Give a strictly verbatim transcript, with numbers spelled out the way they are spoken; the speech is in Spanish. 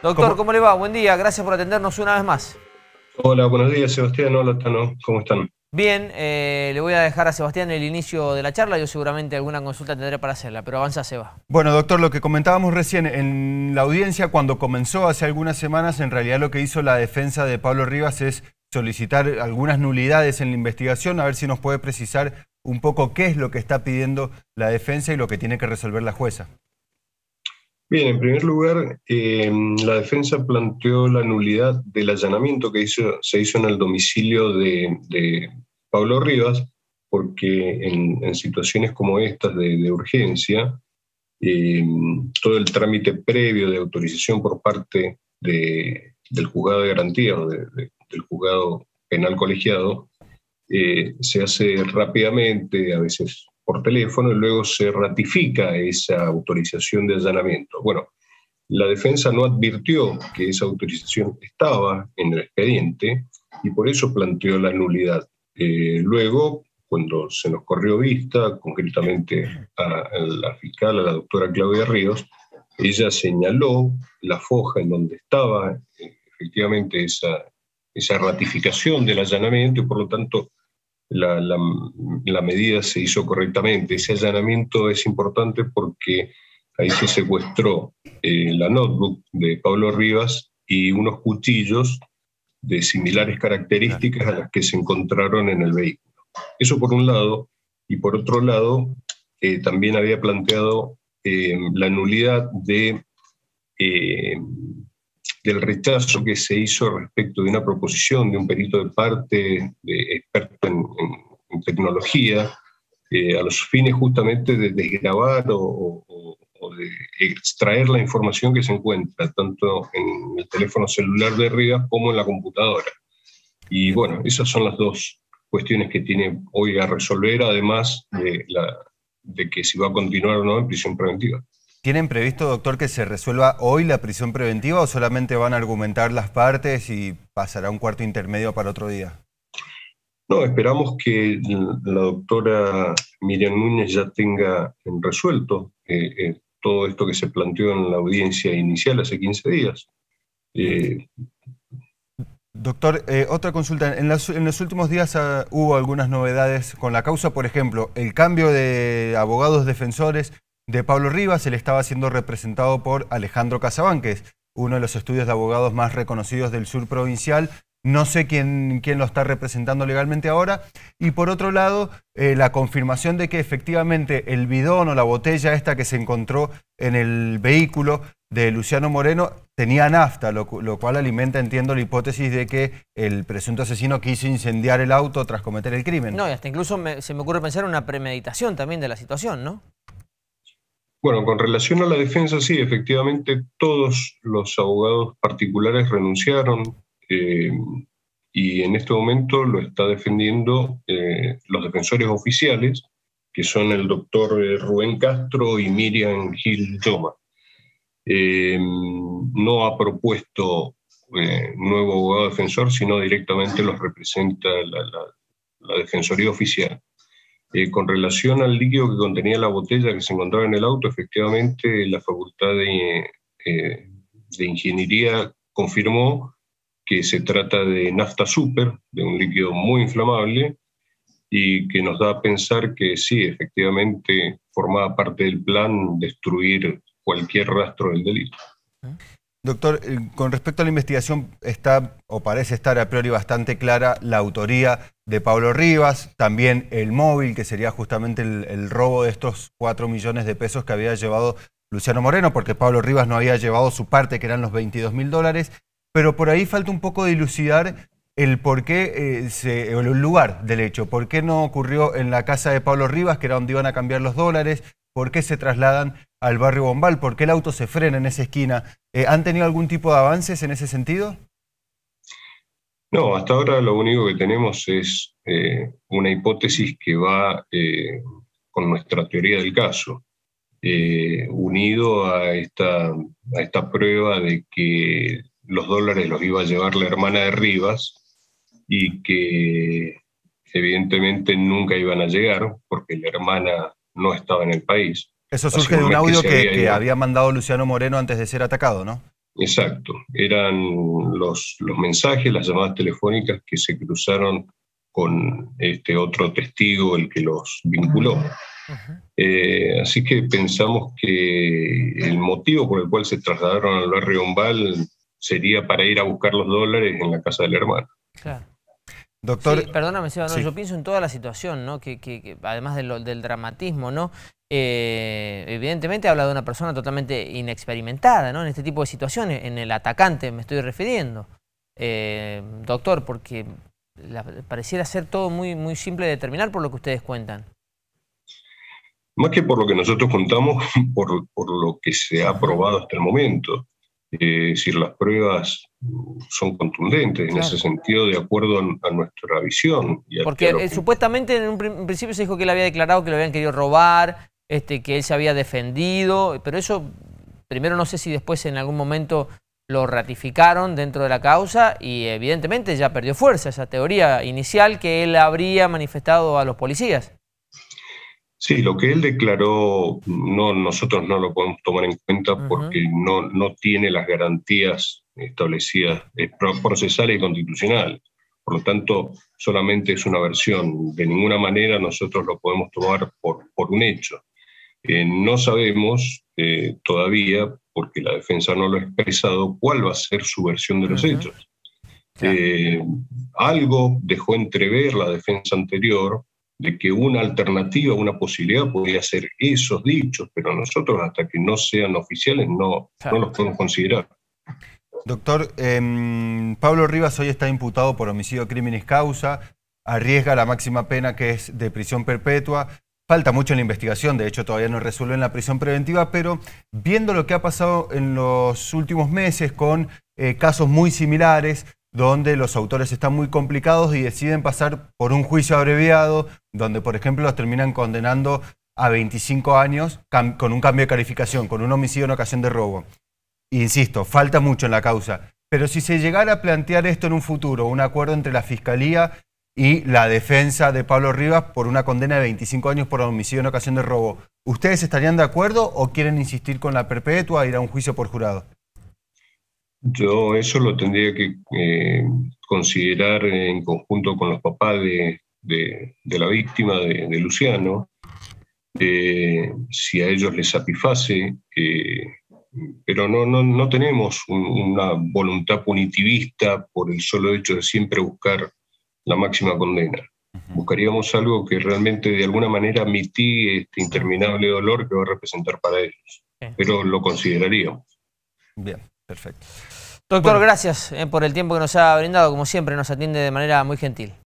Doctor, ¿Cómo? ¿cómo le va? Buen día, gracias por atendernos una vez más. Hola, buenos días, Sebastián. Hola, Tano. ¿Cómo están? Bien, eh, le voy a dejar a Sebastián el inicio de la charla. Yo seguramente alguna consulta tendré para hacerla, pero avanza, Seba. Bueno, doctor, lo que comentábamos recién en la audiencia, cuando comenzó hace algunas semanas, en realidad lo que hizo la defensa de Pablo Rivas es solicitar algunas nulidades en la investigación, a ver si nos puede precisar un poco qué es lo que está pidiendo la defensa y lo que tiene que resolver la jueza. Bien, en primer lugar, eh, la defensa planteó la nulidad del allanamiento que hizo, se hizo en el domicilio de, de Pablo Rivas, porque en, en situaciones como estas de, de urgencia, eh, todo el trámite previo de autorización por parte de, del juzgado de garantía o de, de, del juzgado penal colegiado eh, se hace rápidamente, a veces por teléfono, y luego se ratifica esa autorización de allanamiento. Bueno, la defensa no advirtió que esa autorización estaba en el expediente y por eso planteó la nulidad. Eh, luego, cuando se nos corrió vista, concretamente a, a la fiscal, a la doctora Claudia Ríos, ella señaló la foja en donde estaba eh, efectivamente esa, esa ratificación del allanamiento y por lo tanto La, la, la medida se hizo correctamente. Ese allanamiento es importante porque ahí se secuestró eh, la notebook de Pablo Rivas y unos cuchillos de similares características a las que se encontraron en el vehículo. Eso por un lado, y por otro lado, eh, también había planteado eh, la nulidad de... Eh, del rechazo que se hizo respecto de una proposición de un perito de parte, de experto en, en, en tecnología, eh, a los fines justamente de desgravar o, o, o de extraer la información que se encuentra tanto en el teléfono celular de Rivas como en la computadora. Y bueno, esas son las dos cuestiones que tiene hoy a resolver, además de, la, de que si va a continuar o no en prisión preventiva. ¿Tienen previsto, doctor, que se resuelva hoy la prisión preventiva o solamente van a argumentar las partes y pasará un cuarto intermedio para otro día? No, esperamos que la doctora Miriam Núñez ya tenga resuelto eh, eh, todo esto que se planteó en la audiencia inicial hace quince días. Eh, Doctor, eh, otra consulta. En, las, en los últimos días uh, hubo algunas novedades con la causa. Por ejemplo, el cambio de abogados defensores de Pablo Rivas. Él estaba siendo representado por Alejandro Casabán, uno de los estudios de abogados más reconocidos del sur provincial. No sé quién, quién lo está representando legalmente ahora. Y por otro lado, eh, la confirmación de que efectivamente el bidón o la botella esta que se encontró en el vehículo de Luciano Moreno tenía nafta, lo, lo cual alimenta, entiendo, la hipótesis de que el presunto asesino quiso incendiar el auto tras cometer el crimen. No, y hasta incluso me, se me ocurre pensar en una premeditación también de la situación, ¿no? Bueno, con relación a la defensa, sí, efectivamente todos los abogados particulares renunciaron eh, y en este momento lo está defendiendo eh, los defensores oficiales, que son el doctor eh, Rubén Castro y Miriam Gil Yoma. Eh, no ha propuesto eh, nuevo abogado defensor, sino directamente los representa la, la, la Defensoría Oficial. Eh, con relación al líquido que contenía la botella que se encontraba en el auto, efectivamente la Facultad de, eh, de Ingeniería confirmó que se trata de nafta super, de un líquido muy inflamable, y que nos da a pensar que sí, efectivamente formaba parte del plan destruir cualquier rastro del delito. Doctor, con respecto a la investigación, está o parece estar a priori bastante clara la autoría de Pablo Rivas, también el móvil, que sería justamente el, el robo de estos cuatro millones de pesos que había llevado Luciano Moreno, porque Pablo Rivas no había llevado su parte, que eran los veintidós mil dólares, pero por ahí falta un poco dilucidar el por qué, eh, se, el lugar del hecho, por qué no ocurrió en la casa de Pablo Rivas, que era donde iban a cambiar los dólares, por qué se trasladan al barrio Bombal, por qué el auto se frena en esa esquina. Eh, ¿Han tenido algún tipo de avances en ese sentido? No, hasta ahora lo único que tenemos es eh, una hipótesis que va eh, con nuestra teoría del caso, eh, unido a esta, a esta prueba de que los dólares los iba a llevar la hermana de Rivas y que evidentemente nunca iban a llegar porque la hermana no estaba en el país. Eso surge de un audio que, que había mandado Luciano Moreno antes de ser atacado, ¿no? exacto. Eran los, los mensajes, las llamadas telefónicas que se cruzaron con este otro testigo, el que los vinculó. Uh-huh. Eh, así que pensamos que el motivo por el cual se trasladaron al barrio Ombal sería para ir a buscar los dólares en la casa del hermano. Claro. Doctor, sí, perdóname, Seba, no, sí. yo pienso en toda la situación, ¿no? que, que, que además de lo, del dramatismo, ¿no? Eh, evidentemente habla de una persona totalmente inexperimentada, ¿no? En este tipo de situaciones, en el atacante me estoy refiriendo, eh, doctor, porque la, pareciera ser todo muy, muy simple de determinar por lo que ustedes cuentan. Más que por lo que nosotros contamos, por, por lo que se ha probado hasta el momento. Eh, es decir, las pruebas son contundentes, claro, en ese sentido, de acuerdo a, a nuestra visión. Y a, Porque a lo eh, que... supuestamente en un en principio se dijo que él había declarado que lo habían querido robar, este, que él se había defendido, pero eso, primero no sé si después en algún momento lo ratificaron dentro de la causa y evidentemente ya perdió fuerza esa teoría inicial que él habría manifestado a los policías. Sí, lo que él declaró, no, nosotros no lo podemos tomar en cuenta Uh-huh. porque no, no tiene las garantías establecidas eh, procesales y constitucionales. Por lo tanto, solamente es una versión. De ninguna manera nosotros lo podemos tomar por, por un hecho. Eh, no sabemos eh, todavía, porque la defensa no lo ha expresado, cuál va a ser su versión de los uh-huh. hechos. Claro. Eh, algo dejó entrever la defensa anterior, de que una alternativa, una posibilidad podía ser esos dichos, pero nosotros hasta que no sean oficiales no, claro, no los podemos considerar. Doctor, eh, Pablo Rivas hoy está imputado por homicidio criminis causa, arriesga la máxima pena que es de prisión perpetua, falta mucho en la investigación, de hecho todavía no resuelven la prisión preventiva, pero viendo lo que ha pasado en los últimos meses con eh, casos muy similares, donde los autores están muy complicados y deciden pasar por un juicio abreviado, donde por ejemplo los terminan condenando a veinticinco años con un cambio de calificación, con un homicidio en ocasión de robo. Insisto, falta mucho en la causa, pero si se llegara a plantear esto en un futuro, un acuerdo entre la Fiscalía y la defensa de Pablo Rivas por una condena de veinticinco años por homicidio en ocasión de robo, ¿ustedes estarían de acuerdo o quieren insistir con la perpetua e ir a un juicio por jurado? Yo eso lo tendría que eh, considerar en conjunto con los papás de, de, de la víctima, de, de Luciano, eh, si a ellos les satisface, eh, pero no, no, no tenemos un, una voluntad punitivista por el solo hecho de siempre buscar la máxima condena. Buscaríamos algo que realmente de alguna manera mitigue este interminable dolor que va a representar para ellos, pero lo consideraríamos. Bien. Perfecto. Doctor, bueno, gracias eh, por el tiempo que nos ha brindado. Como siempre, nos atiende de manera muy gentil.